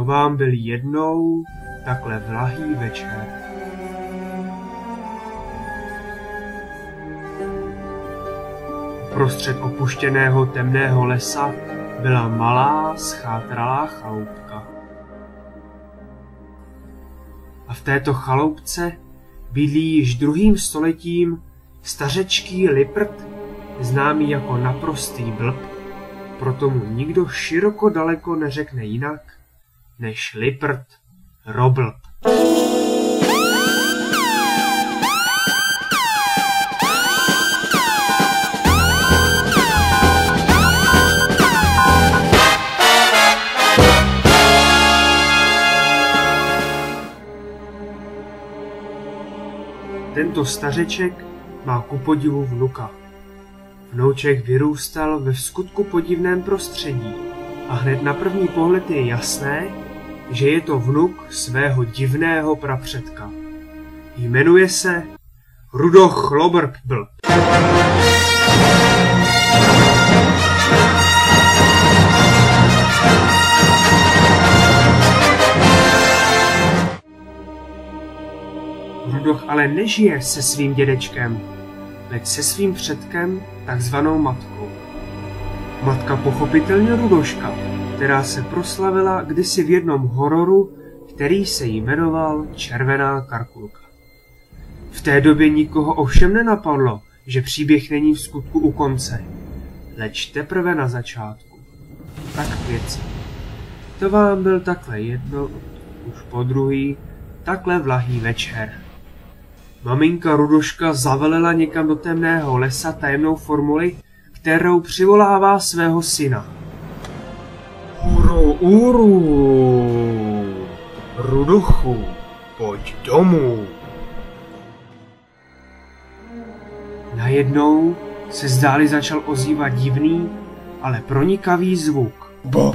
vám byl jednou takhle vlahý večer. Prostřed opuštěného temného lesa byla malá schátralá chaloupka. A v této chaloupce bydlí již 2. stoletím stařečký liprt, známý jako naprostý blb, proto mu nikdo široko daleko neřekne jinak než liprt Roblb. Tento stařeček má ku podivu vnuka. Vnouček vyrůstal ve vskutku podivném prostředí a hned na první pohled je jasné, že je to vnuk svého divného prapředka. Jmenuje se Rudolf Chlobrbl. Rudolf ale nežije se svým dědečkem, leč se svým předkem, takzvanou matkou. Matka pochopitelně Rudoška, která se proslavila kdysi v jednom hororu, který se jmenoval Červená Karkulka. V té době nikoho ovšem nenapadlo, že příběh není v skutku u konce, leč teprve na začátku. Tak k věci. To vám byl takhle jedno, už podruhý, takhle vlahý večer. Maminka Rudoška zavelela někam do temného lesa tajemnou formuli, kterou přivolává svého syna. Uru, Ruduchu, pojď domů. Najednou se zdáli začal ozývat divný, ale pronikavý zvuk.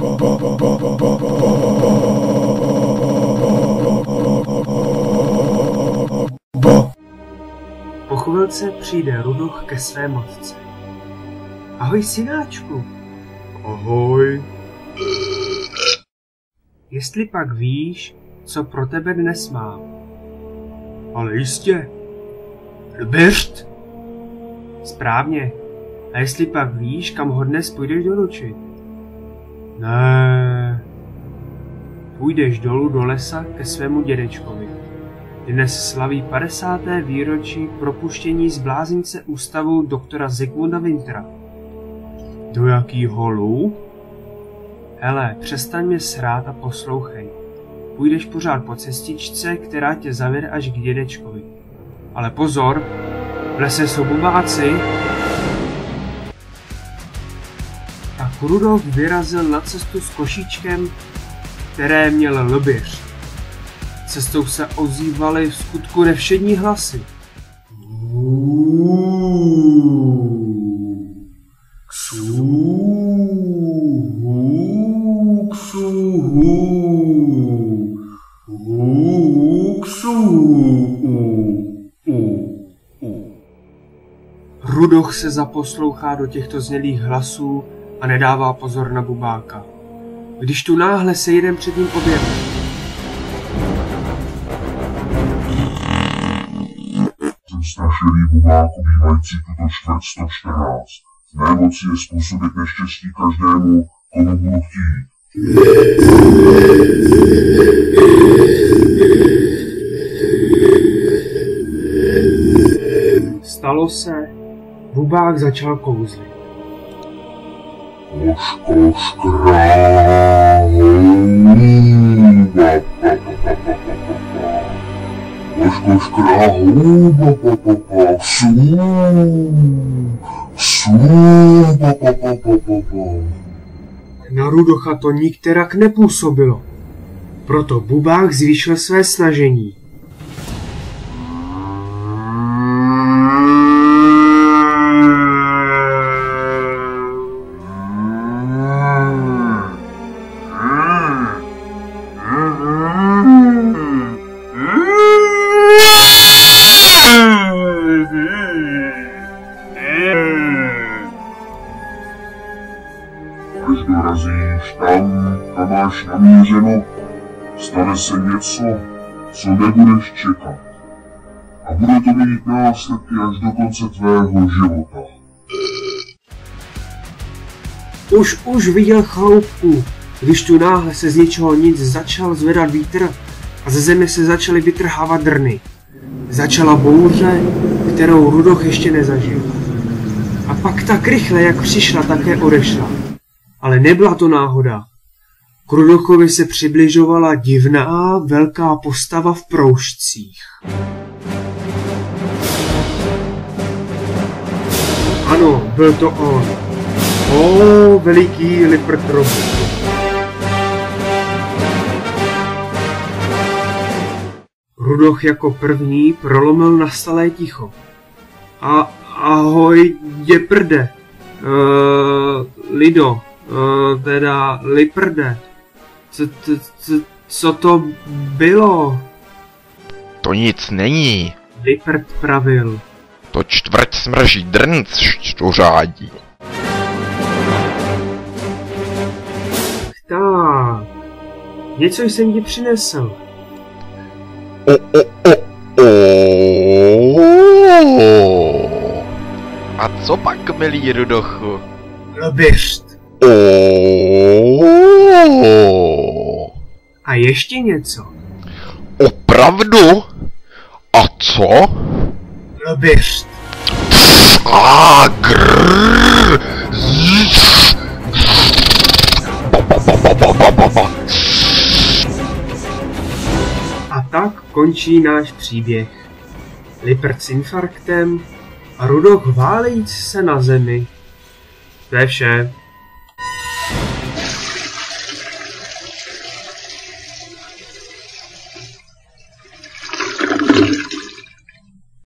Po chvilce přijde Rudoch ke své matce. Ahoj, synáčku. Ahoj. Jestli pak víš, co pro tebe dnes mám. Ale jistě. Lbišt? Správně. A jestli pak víš, kam ho dnes půjdeš doručit? Ne. Půjdeš dolů do lesa ke svému dědečkovi. Dnes slaví 50. výročí propuštění z blázince ústavu doktora Zikmunda Wintera. Do jakýho lů? Hele, přestaň mě srát a poslouchej. Půjdeš pořád po cestičce, která tě zavede až k dědečkovi. Ale pozor, v lese jsou bubáci. Tak Rudolf vyrazil na cestu s košíčkem, které měl Lbiř. Cestou se ozývaly v skutku nevšední hlasy. Rudolf se zaposlouchá do těchto znělých hlasů a nedává pozor na bubáka. Když tu náhle se jeden před ním objeví. Jsem strašlivý bubáku bývající tuto čtvrt 114. V mé moci je způsobit neštěstí každému, komu budu chtít. Stalo se, bubák začal kouzlit. Na Rudocha to nikterak nepůsobilo, proto bubák zvýšil své snažení. Až dorazíš tam, kam máš namířeno, stane se něco, co nebudeš čekat. A bude to mít následky až do konce tvého života. Už viděl chaloupku, když tu náhle se z ničeho nic začal zvedat vítr a ze země se začaly vytrhávat drny. Začala bouře, kterou Rudolf ještě nezažil. A pak tak rychle, jak přišla, také odešla. Ale nebyla to náhoda. K Rudolfovi se přibližovala divná, velká postava v proužcích. Ano, byl to on. O, veliký Lippert-robot. Rudolf jako první prolomil nastalé ticho. Ahoj, děprde. Lido. Teda Lipperde. Co to bylo? To nic není. Lippert pravil. To čtvrť smrží drnc šťuřádí. Tak. Něco jsem ti přinesl. A co pak, milý Rudolfu? Lobišt. A ještě něco. Opravdu? A co? Lobišt. A tak končí náš příběh. Lippert s infarktem a Rudolf válejíc se na zemi. To je vše.